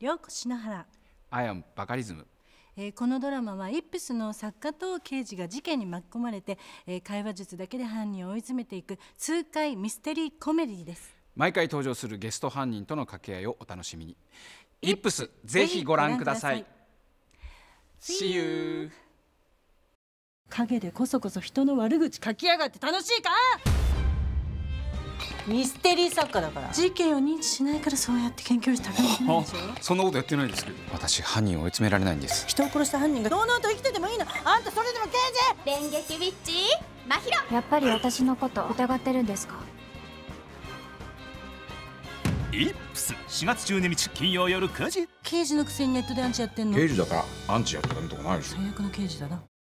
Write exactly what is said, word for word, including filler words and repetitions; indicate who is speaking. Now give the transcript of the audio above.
Speaker 1: ようこ篠原。
Speaker 2: アイアムバカリズム。
Speaker 1: えー、このドラマはイップスの作家と刑事が事件に巻き込まれて、えー、会話術だけで犯人を追い詰めていく痛快ミステリーコメディです。
Speaker 2: 毎回登場するゲスト犯人との掛け合いをお楽しみに。イップスぜひご覧ください。See you。
Speaker 1: 陰でこそこそ人の悪口書きやがって楽しいか？ミステリー作家だから。事件を認知しないからそうやって検挙率高いんでしょ。
Speaker 2: そんなことやってないですけど。私犯人を追い詰められないんです。
Speaker 1: 人を殺した犯人が堂々と生きててもいいの？あんたそれでも刑事？
Speaker 3: 電撃ウィッチ真宙。
Speaker 4: やっぱり私のこと疑ってるんですか？
Speaker 5: イップスしがつじゅうににち金曜夜くじ。
Speaker 1: 刑事のくせにネットでアンチやってんの？
Speaker 6: 刑事だからアンチやってるとこないでしょ。
Speaker 1: 最悪の刑事だな。